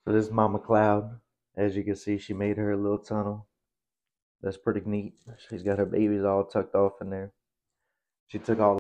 So this is Mama Cloud. As you can see, she made her little tunnel. That's pretty neat. She's got her babies all tucked off in there. She took all